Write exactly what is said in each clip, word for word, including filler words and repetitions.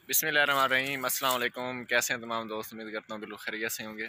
बिस्मिल्लाहिर्रहमानिर्रहीम, अस्सलाम वालेकुम। कैसे हैं तमाम दोस्त? उम्मीद करता हूँ बिल्कुल खैरियत से होंगे।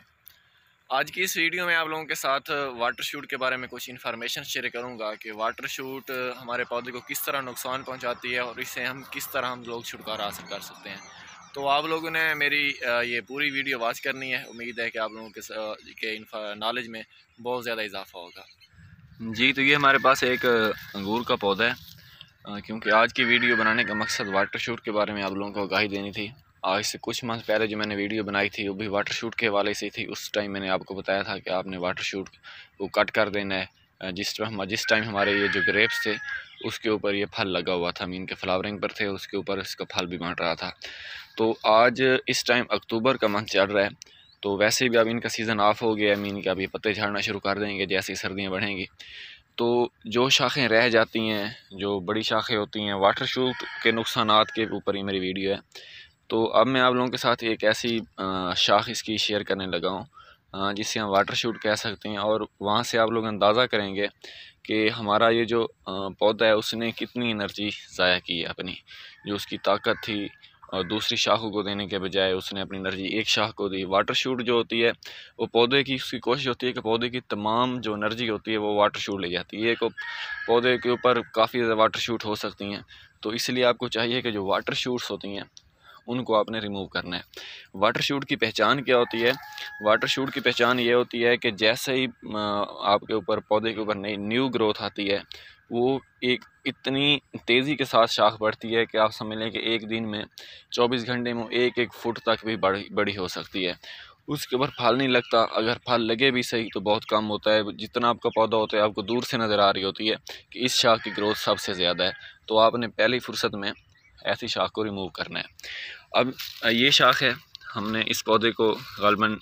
आज की इस वीडियो में आप लोगों के साथ वाटर शूट के बारे में कुछ इन्फॉर्मेशन शेयर करूँगा कि वाटर शूट हमारे पौधे को किस तरह नुकसान पहुँचाती है और इससे हम किस तरह हम लोग छुटकारा हासिल कर सकते हैं। तो आप लोगों ने मेरी ये पूरी वीडियो वॉच करनी है। उम्मीद है कि आप लोगों के के नॉलेज में बहुत ज़्यादा इजाफा होगा। जी, तो ये हमारे पास एक अंगूर का पौधा है, क्योंकि आज की वीडियो बनाने का मकसद वाटर शूट के बारे में आप लोगों को आगाही देनी थी। आज से कुछ माह पहले जो मैंने वीडियो बनाई थी वो भी वाटर शूट के हवाले से थी। उस टाइम मैंने आपको बताया था कि आपने वाटर शूट को कट कर देना है। जिस टाइम जिस टाइम हमारे ये जो ग्रेप्स थे उसके ऊपर ये फल लगा हुआ था, मीन के फ्लावरिंग पर थे, उसके ऊपर इसका फल भी बन रहा था। तो आज इस टाइम अक्टूबर का मंथ चल रहा है, तो वैसे भी अब इनका सीज़न ऑफ हो गया है। मीन के अभी पत्ते झाड़ना शुरू कर देंगे जैसे ही सर्दियाँ बढ़ेंगी। तो जो शाखें रह जाती हैं, जो बड़ी शाखें होती हैं, वाटर शूट के नुकसानात के ऊपर ही मेरी वीडियो है। तो अब मैं आप लोगों के साथ एक ऐसी शाख इसकी शेयर करने लगा हूँ जिसे हम वाटर शूट कह सकते हैं, और वहाँ से आप लोग अंदाज़ा करेंगे कि हमारा ये जो पौधा है उसने कितनी एनर्जी ज़ाया की है अपनी, जो उसकी ताकत थी और दूसरी शाखों को देने के बजाय उसने अपनी एनर्जी एक शाख को दी। वाटर शूट जो होती है वो पौधे की उसकी कोशिश होती है कि पौधे की तमाम जो एनर्जी होती है वो वाटर शूट ले जाती है। एक पौधे के ऊपर काफ़ी ज़्यादा वाटर शूट हो सकती हैं, तो इसलिए आपको चाहिए कि जो वाटर शूट्स होती हैं उनको आपने रिमूव करना है। वाटर शूट की पहचान क्या होती है? वाटर शूट की पहचान ये होती है कि जैसे ही आपके ऊपर पौधे के ऊपर नई न्यू ग्रोथ आती है, वो एक इतनी तेज़ी के साथ शाख बढ़ती है कि आप समझ लें कि एक दिन में चौबीस घंटे में एक एक फुट तक भी बड़ी बड़ी हो सकती है। उसके ऊपर फल नहीं लगता, अगर फल लगे भी सही तो बहुत कम होता है। जितना आपका पौधा होता है आपको दूर से नज़र आ रही होती है कि इस शाख की ग्रोथ सबसे ज़्यादा है, तो आपने पहली फुर्सत में ऐसी शाख को रिमूव करना है। अब ये शाख है, हमने इस पौधे को गालबन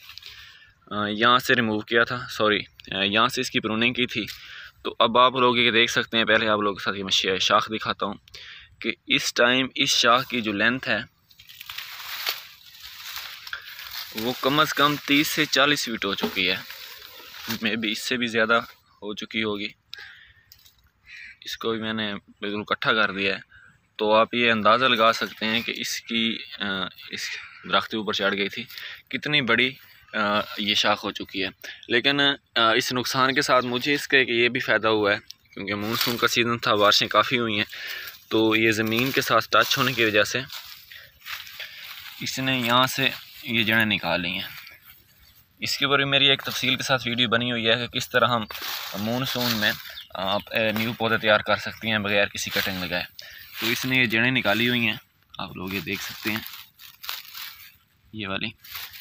यहाँ से रिमूव किया था, सॉरी यहाँ से इसकी प्रूनिंग की थी। तो अब आप लोग ये देख सकते हैं, पहले आप लोगों के साथ ये मैं शाख दिखाता हूँ कि इस टाइम इस शाख की जो लेंथ है वो कम अज़ कम तीस से चालीस फीट हो चुकी है, मे भी इससे भी ज़्यादा हो चुकी होगी। इसको भी मैंने बिल्कुल इकट्ठा कर दिया है, तो आप ये अंदाज़ा लगा सकते हैं कि इसकी इस दरख्त के ऊपर चढ़ गई थी, कितनी बड़ी ये शाख हो चुकी है। लेकिन इस नुकसान के साथ मुझे इसका ये भी फ़ायदा हुआ है, क्योंकि मानसून का सीज़न था, बारिशें काफ़ी हुई हैं, तो ये ज़मीन के साथ टच होने की वजह से इसने यहाँ से ये जड़ें निकाल ली हैं। इसके ऊपर भी मेरी एक तफसील के साथ वीडियो बनी हुई है कि किस तरह हम मानसून में आप न्यू पौधे तैयार कर सकते हैं बगैर किसी कटिंग लगाए। तो इसने ये जड़ें निकाली हुई हैं, आप लोग ये देख सकते हैं, ये वाली।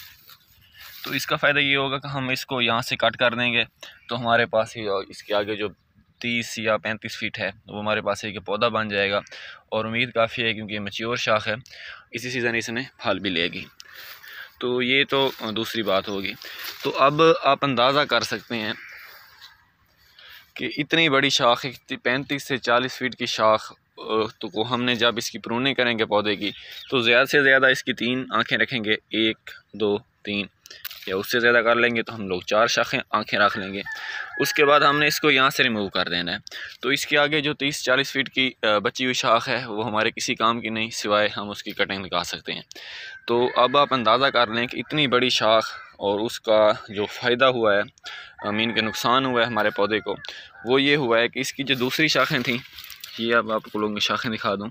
तो इसका फ़ायदा ये होगा कि हम इसको यहाँ से कट कर देंगे तो हमारे पास ही इसके आगे जो तीस या पैंतीस फीट है वो हमारे पास एक पौधा बन जाएगा, और उम्मीद काफ़ी है क्योंकि मैच्योर शाख है, इसी सीज़न इसने फल भी लेगी। तो ये तो दूसरी बात होगी। तो अब आप अंदाज़ा कर सकते हैं कि इतनी बड़ी शाख, पैंतीस से चालीस फीट की शाख, तो को हमने जब इसकी प्रूनिंग करेंगे पौधे की तो ज़्यादा से ज़्यादा इसकी तीन आंखें रखेंगे, एक दो तीन, या उससे ज़्यादा कर लेंगे तो हम लोग चार शाखें आंखें रख लेंगे। उसके बाद हमने इसको यहाँ से रिमूव कर देना है। तो इसके आगे जो तीस चालीस फीट की बची हुई शाख है वो हमारे किसी काम की नहीं, सिवाय हम उसकी कटिंग लगा सकते हैं। तो अब आप अंदाज़ा कर लें कि इतनी बड़ी शाख और उसका जो फ़ायदा हुआ है, मीन के नुकसान हुआ है हमारे पौधे को, वो ये हुआ है कि इसकी जो दूसरी शाखें थीं, ये अब आपको लोगों की शाखें दिखा दूँ,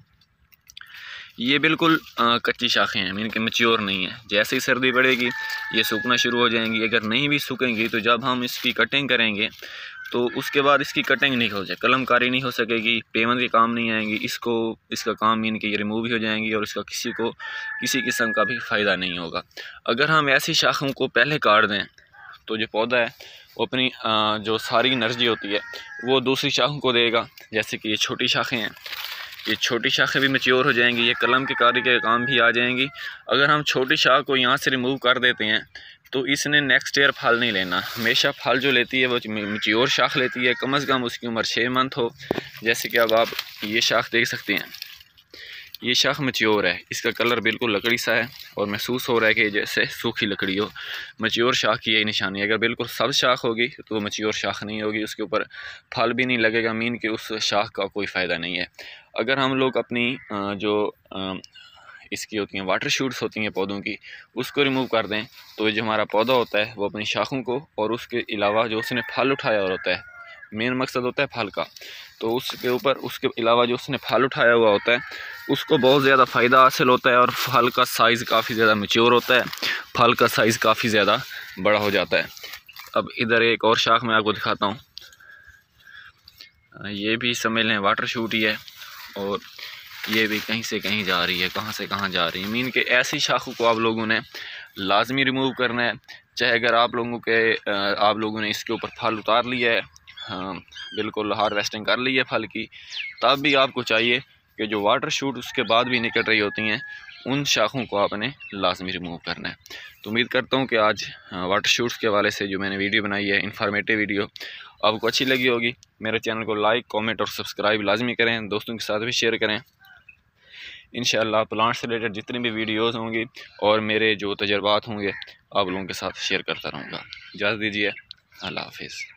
ये बिल्कुल आ, कच्ची शाखें हैं, मीन के मैच्योर नहीं है। जैसे ही सर्दी बढ़ेगी ये सूखना शुरू हो जाएंगी। अगर नहीं भी सूखेंगी तो जब हम इसकी कटिंग करेंगे तो उसके बाद इसकी कटिंग नहीं हो जाए, कलमकारी नहीं हो सकेगी, पेमेंट के काम नहीं आएंगी, इसको इसका काम मीन के ये रिमूव भी हो जाएंगी और इसका किसी को किसी किस्म का भी फ़ायदा नहीं होगा। अगर हम ऐसी शाखों को पहले काट दें तो जो पौधा है वो अपनी आ, जो सारी एनर्जी होती है वो दूसरी शाखों को देगा। जैसे कि ये छोटी शाखें हैं, ये छोटी शाखें भी मैच्योर हो जाएंगी, ये कलम के कारी के काम भी आ जाएंगी। अगर हम छोटी शाख को यहाँ से रिमूव कर देते हैं तो इसने नेक्स्ट ईयर फल नहीं लेना। हमेशा फल जो लेती है वो मैच्योर शाख लेती है, कम अज़ कम उसकी उम्र छः मंथ हो। जैसे कि अब आप ये शाख देख सकते हैं, ये शाख मैच्योर है, इसका कलर बिल्कुल लकड़ी सा है और महसूस हो रहा है कि जैसे सूखी लकड़ी हो। मैच्योर शाख की यही निशानी है। अगर बिल्कुल सब शाख होगी तो वो मैच्योर शाख नहीं होगी, उसके ऊपर फल भी नहीं लगेगा, मीन के उस शाख का कोई फ़ायदा नहीं है। अगर हम लोग अपनी जो इसकी होती हैं वाटर शूट्स होती हैं पौधों की, उसको रिमूव कर दें तो जो हमारा पौधा होता है वो अपनी शाखों को और उसके अलावा जो उसने फल उठाया हुआ होता है, मेन मकसद होता है फल का, तो उसके ऊपर उसके अलावा जो उसने फल उठाया हुआ होता है उसको बहुत ज़्यादा फ़ायदा हासिल होता है और फल का साइज़ काफ़ी ज़्यादा मैच्योर होता है, फल का साइज़ काफ़ी ज़्यादा बड़ा हो जाता है। अब इधर एक और शाख मैं आपको दिखाता हूँ, ये भी समझ लें वाटर शूट ही है और ये भी कहीं से कहीं जा रही है, कहाँ से कहाँ जा रही है। मीन के ऐसी शाखों को आप लोगों ने लाजमी रिमूव करना है, चाहे अगर आप लोगों के आप लोगों ने इसके ऊपर फल उतार लिया है, हाँ बिल्कुल हार्वेस्टिंग कर ली है फल की, तब भी आपको चाहिए कि जो वाटर शूट उसके बाद भी निकल रही होती हैं उन शाखों को आपने लाजमी रिमूव करना है। तो उम्मीद करता हूँ कि आज वाटर शूट्स के हवाले से जो मैंने वीडियो बनाई है इन्फॉर्मेटिव वीडियो आपको अच्छी लगी होगी। मेरे चैनल को लाइक कमेंट और सब्सक्राइब लाजमी करें, दोस्तों के साथ भी शेयर करें। इंशाअल्लाह प्लांट से रिलेटेड जितनी भी वीडियोस होंगी और मेरे जो तजर्बात होंगे आप लोगों के साथ शेयर करता रहूँगा। इजाज़त दीजिए, अल्लाह हाफिज़।